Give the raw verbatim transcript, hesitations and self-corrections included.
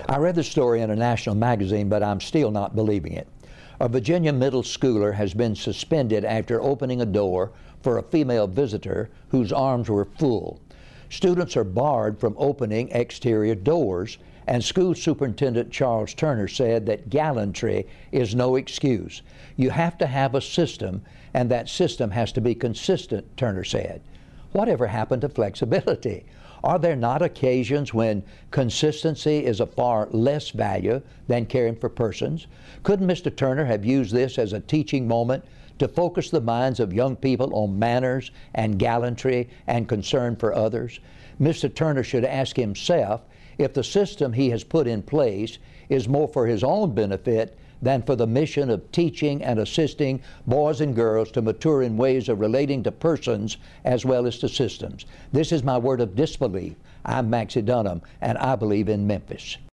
I read the story in a national magazine, but I'm still not believing it. A Virginia middle schooler has been suspended after opening a door for a female visitor whose arms were full. Students are barred from opening exterior doors, and school superintendent Charles Turner said that gallantry is no excuse. You have to have a system, and that system has to be consistent, Turner said. Whatever happened to flexibility? Are there not occasions when consistency is of far less value than caring for persons? Couldn't Mister Turner have used this as a teaching moment to focus the minds of young people on manners and gallantry and concern for others? Mister Turner should ask himself if the system he has put in place is more for his own benefit than for the mission of teaching and assisting boys and girls to mature in ways of relating to persons as well as to systems. This is my word of disbelief. I'm Maxie Dunnam, and I believe in Memphis.